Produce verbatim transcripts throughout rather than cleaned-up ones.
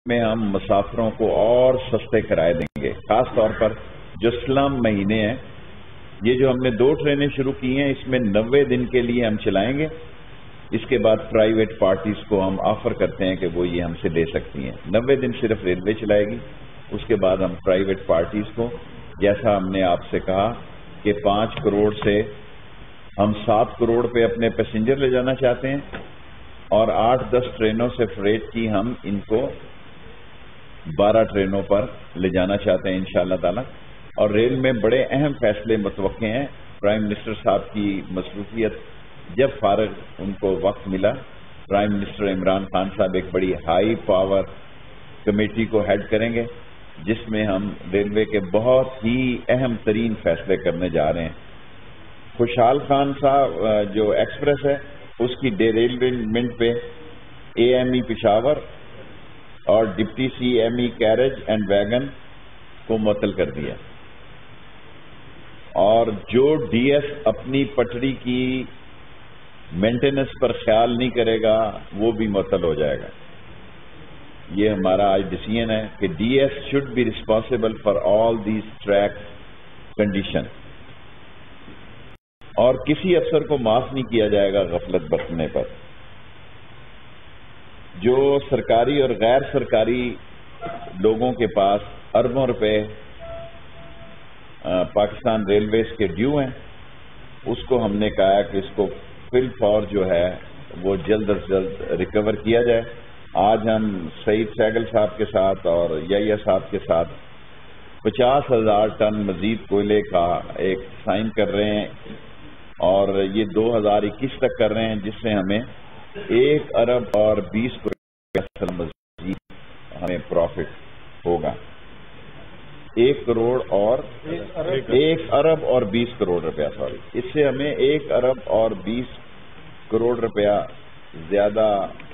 میں ہم مسافروں کو اور سستے کرائے دیں گے، خاص طور پر جو سلم مہینے ہیں۔ یہ جو ہم نے دو ٹرینیں شروع کی ہیں اس میں نوے دن کے لیے ہم چلائیں گے۔ اس کے بعد پرائیویٹ پارٹیز کو ہم آفر کرتے ہیں کہ وہ یہ ہم سے لے سکتی ہیں۔ نوے دن صرف ریلوے چلائے گی، اس کے بعد ہم پرائیویٹ پارٹیز کو، جیسا ہم نے آپ سے کہا کہ پانچ کروڑ سے ہم سات کروڑ پہ اپنے پیسنجر لے جانا چاہتے ہیں، اور آٹھ دس ٹرینوں سے فریٹ کی ہم ان کو بارہ ٹرینوں پر لے جانا چاہتے ہیں انشاءاللہ تعالی۔ اور ریل میں بڑے اہم فیصلے متوقع ہیں۔ پرائم منسٹر صاحب کی مصروفیت جب فارغ ان کو وقت ملا، پرائم منسٹر عمران خان صاحب ایک بڑی ہائی پاور کمیٹی کو ہیڈ کریں گے جس میں ہم ریلوے کے بہت ہی اہم ترین فیصلے کرنے جا رہے ہیں۔ خوشحال خان صاحب جو ایکسپریس ہے اس کی ڈیریلمنٹ پہ اے ایم ای پشاور اور deputy C M E carriage and wagon کو معطل کر دیا، اور جو ڈی ایس اپنی پٹری کی مینٹیننس پر خیال نہیں کرے گا وہ بھی معطل ہو جائے گا۔ یہ ہمارا آج ڈیسیژن ہے کہ D S should be responsible for all these track condition, اور کسی افسر کو معاف نہیں کیا جائے گا غفلت برتنے پر۔ جو سرکاری اور غیر سرکاری لوگوں کے پاس اربوں روپے پاکستان ریلویز کے ڈیو ہیں، اس کو ہم نے کہا کہ اس کو فل فور جو ہے وہ جلد از جلد ریکور کیا جائے۔ آج ہم سعید سہگل صاحب کے ساتھ اور یحییٰ صاحب کے ساتھ پچاس ہزار ٹن مزید کوئلے کا ایک سائن کر رہے ہیں، اور یہ دو ہزار اکیس تک کر رہے ہیں، جس سے ہمیں ایک ارب اور بیس کروڑ مزید ہمیں پروفٹ ہوگا۔ ایک کروڑ اور ایک ارب اور بیس کروڑ روپیہ سوری اس سے ہمیں ایک ارب اور بیس کروڑ روپیہ زیادہ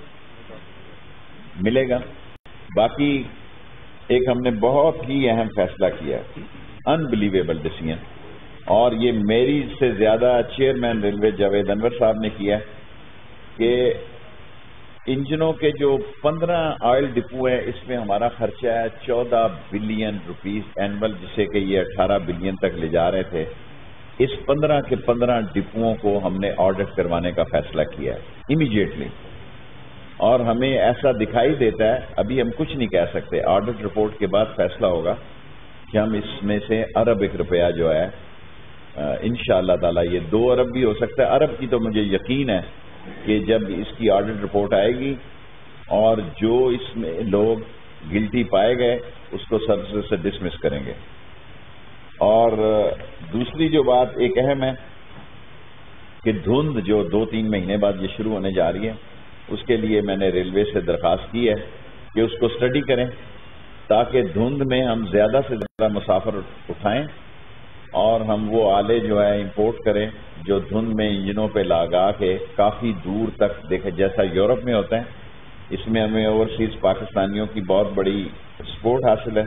ملے گا۔ باقی ایک ہم نے بہت ہی اہم فیصلہ کیا، انبلیویبل ڈیسیژن، اور یہ میری سے زیادہ چیئرمین ریلوے جاوید انور صاحب نے کیا کہ انجنوں کے جو پندرہ آئل ڈپو ہیں اس میں ہمارا خرچہ ہے چودہ بلین روپیز اینول، جسے کہ یہ اٹھارہ بلین تک لے جا رہے تھے۔ اس پندرہ کے پندرہ ڈپوؤں کو ہم نے آڈٹ کروانے کا فیصلہ کیا ہے امیڈیٹلی، اور ہمیں ایسا دکھائی دیتا ہے، ابھی ہم کچھ نہیں کہہ سکتے، آڈٹ رپورٹ کے بعد فیصلہ ہوگا کہ ہم اس میں سے ارب ایک روپیہ جو ہے انشاءاللہ تعالی یہ دو ارب بھی ہو سکتا ہے۔ ارب کی تو مجھے یقین ہے کہ جب اس کی آڈٹ رپورٹ آئے گی اور جو اس میں لوگ گلٹی پائے گئے اس کو سروس سے ڈسمس کریں گے۔ اور دوسری جو بات ایک اہم ہے کہ دھند جو دو تین مہینے بعد یہ شروع ہونے جا رہی ہے، اس کے لیے میں نے ریلوے سے درخواست کی ہے کہ اس کو اسٹڈی کریں تاکہ دھند میں ہم زیادہ سے زیادہ مسافر اٹھائیں، اور ہم وہ آلے جو ہے امپورٹ کریں جو دھند میں انجنوں پہ لگا کے کافی دور تک دیکھیں، جیسا یورپ میں ہوتا ہے۔ اس میں ہمیں اوورسیز پاکستانیوں کی بہت بڑی سپورٹ حاصل ہے،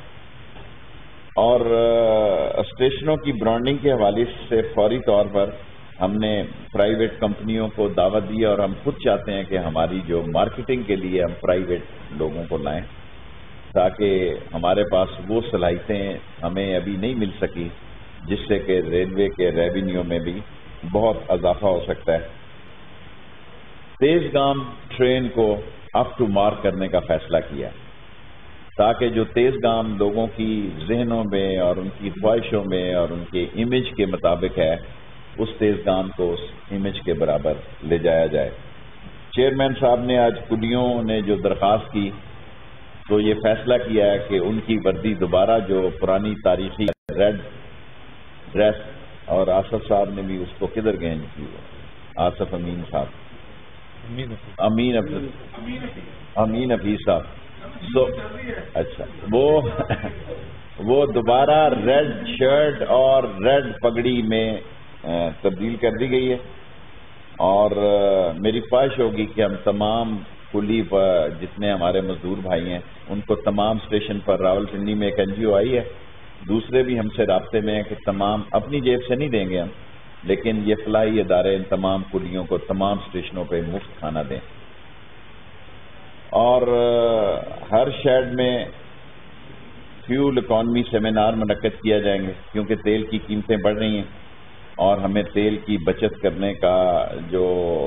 اور اسٹیشنوں کی برانڈنگ کے حوالے سے فوری طور پر ہم نے پرائیویٹ کمپنیوں کو دعوت دی، اور ہم خود چاہتے ہیں کہ ہماری جو مارکیٹنگ کے لیے ہم پرائیویٹ لوگوں کو لائیں، تاکہ ہمارے پاس وہ صلاحیتیں ہمیں ابھی نہیں مل سکی جس سے کہ ریلوے کے ریونیو میں بھی بہت اضافہ ہو سکتا ہے۔ تیز گام ٹرین کو اپ ٹو مارک کرنے کا فیصلہ کیا تاکہ جو تیز گام لوگوں کی ذہنوں میں اور ان کی خواہشوں میں اور ان کے امیج کے مطابق ہے، اس تیز گام کو اس امیج کے برابر لے جایا جائے۔ چیئرمین صاحب نے آج کلیوں نے جو درخواست کی تو یہ فیصلہ کیا ہے کہ ان کی وردی دوبارہ جو پرانی تاریخی ریڈ ڈریس، اور آصف صاحب نے بھی اس کو کدھر گئے کی آصف امین صاحب امین امین حفیظ صاحب سو اچھا وہ وہ دوبارہ ریڈ شرٹ اور ریڈ پگڑی میں تبدیل کر دی گئی ہے، اور میری خواہش ہوگی کہ ہم تمام کلی پر جتنے ہمارے مزدور بھائی ہیں ان کو تمام اسٹیشن پر، راول پنڈی میں ایک این جی او آئی ہے، دوسرے بھی ہم سے رابطے میں ہیں کہ تمام اپنی جیب سے نہیں دیں گے ہم، لیکن یہ فلاحی ادارے ان تمام کلیوں کو تمام اسٹیشنوں پہ مفت کھانا دیں۔ اور ہر شہر میں فیول اکانومی سیمینار منعقد کیا جائیں گے، کیونکہ تیل کی قیمتیں بڑھ رہی ہیں اور ہمیں تیل کی بچت کرنے کا جو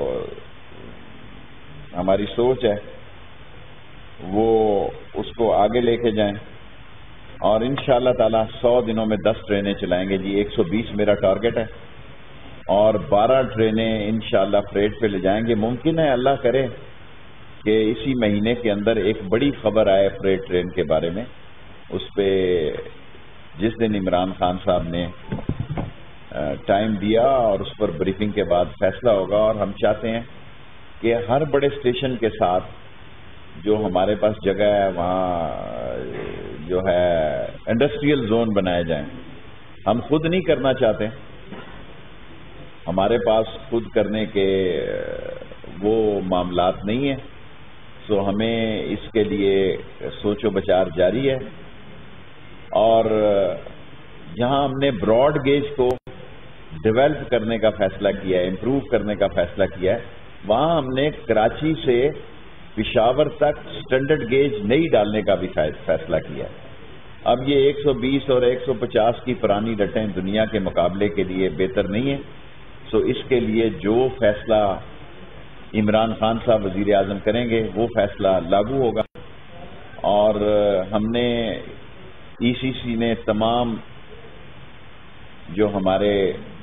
ہماری سوچ ہے وہ اس کو آگے لے کے جائیں، اور انشاءاللہ تعالی سو دنوں میں دس ٹرینیں چلائیں گے جی۔ ایک سو بیس میرا ٹارگٹ ہے اور بارہ ٹرینیں انشاءاللہ فریٹ پہ لے جائیں گے۔ ممکن ہے اللہ کرے کہ اسی مہینے کے اندر ایک بڑی خبر آئے فریٹ ٹرین کے بارے میں، اس پہ جس دن عمران خان صاحب نے ٹائم دیا اور اس پر بریفنگ کے بعد فیصلہ ہوگا، اور ہم چاہتے ہیں کہ ہر بڑے اسٹیشن کے ساتھ جو ہمارے پاس جگہ ہے وہاں جو ہے انڈسٹریل زون بنائے جائیں۔ ہم خود نہیں کرنا چاہتے، ہمارے پاس خود کرنے کے وہ معاملات نہیں ہیں، سو ہمیں اس کے لیے سوچ و بچار جاری ہے۔ اور جہاں ہم نے براڈ گیج کو ڈیولپ کرنے کا فیصلہ کیا ہے، امپروو کرنے کا فیصلہ کیا ہے، وہاں ہم نے کراچی سے پشاور تک سٹینڈرڈ گیج نہیں ڈالنے کا بھی فیصلہ کیا ہے۔ اب یہ ایک سو بیس اور ایک سو پچاس کی پرانی رٹیں دنیا کے مقابلے کے لیے بہتر نہیں ہیں، سو اس کے لیے جو فیصلہ عمران خان صاحب وزیر اعظم کریں گے وہ فیصلہ لاگو ہوگا۔ اور ہم نے ای سی سی نے تمام جو ہمارے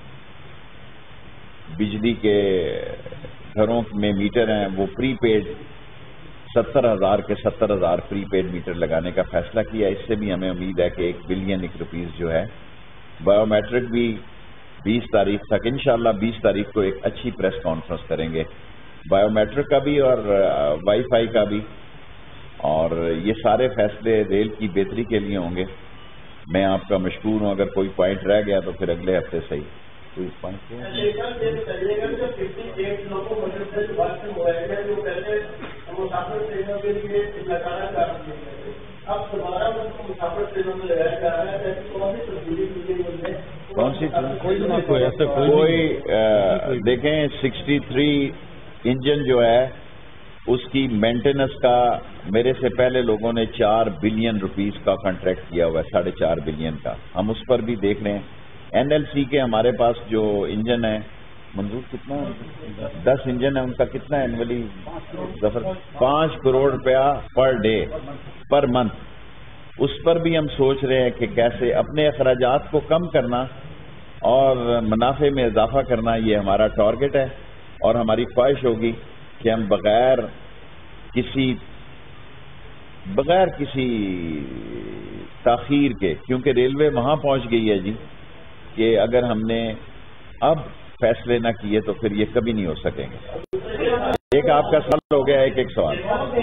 بجلی کے گھروں میں میٹر ہیں وہ پری پیڈ ستر ہزار کے ستر ہزار پری پیڈ میٹر لگانے کا فیصلہ کیا۔ اس سے بھی ہمیں امید ہے کہ ایک بلین ایک روپیز جو ہے، بایو میٹرک بھی بیس تاریخ تک انشاءاللہ بیس تاریخ کو ایک اچھی پریس کانفرنس کریں گے، بایو میٹرک کا بھی اور وائی فائی کا بھی، اور یہ سارے فیصلے ریل کی بہتری کے لیے ہوں گے۔ میں آپ کا مشکور ہوں، اگر کوئی پوائنٹ رہ گیا تو پھر اگلے ہفتے صحیح کوئی پوائنٹ کون سی کوئی دیکھیں سکسٹی تھری انجن جو ہے اس کی مینٹیننس کا میرے سے پہلے لوگوں نے چار بلین روپیز کا کانٹریکٹ کیا ہوا ہے، ساڑھے چار بلین کا، ہم اس پر بھی دیکھ رہے ہیں۔ این ایل سی کے ہمارے پاس جو انجن ہے منظور کتنا دس انجن ہے، ان کا کتنا اینولی ظفر پانچ کروڑ روپیہ پر ڈے پر منتھ، اس پر بھی ہم سوچ رہے ہیں کہ کیسے اپنے اخراجات کو کم کرنا اور منافع میں اضافہ کرنا، یہ ہمارا ٹارگٹ ہے، اور ہماری خواہش ہوگی کہ ہم بغیر کسی بغیر کسی تاخیر کے، کیونکہ ریلوے وہاں پہنچ گئی ہے جی کہ اگر ہم نے اب فیصلے نہ کیے تو پھر یہ کبھی نہیں ہو سکیں گے۔ ایک آپ کا سوال ہو گیا، ایک ایک سوال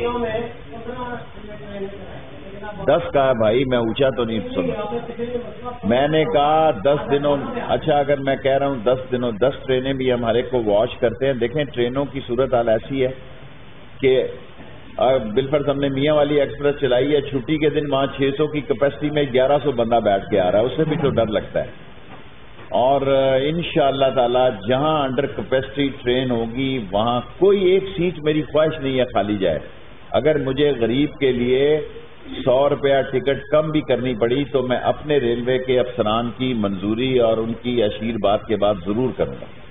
دس کا ہے بھائی، میں اونچا تو نہیں سنا، میں نے کہا دس دنوں، اچھا اگر میں کہہ رہا ہوں دس دنوں دس ٹرینیں بھی ہم ہر ایک کو واش کرتے ہیں۔ دیکھیں ٹرینوں کی صورتحال ایسی ہے کہ بالفرض ہم نے میاں والی ایکسپریس چلائی ہے، چھٹی کے دن وہاں چھ سو کی کیپیسٹی میں گیارہ سو بندہ بیٹھ کے آ رہا ہے، اس سے بھی تو ڈر لگتا ہے۔ اور انشاءاللہ تعالی جہاں انڈر کیپیسٹی ٹرین ہوگی وہاں کوئی ایک سیٹ میری خواہش نہیں ہے خالی جائے۔ اگر مجھے غریب کے لیے سو روپیہ ٹکٹ کم بھی کرنی پڑی تو میں اپنے ریلوے کے افسران کی منظوری اور ان کی اشیر بات کے بعد ضرور کروں گا۔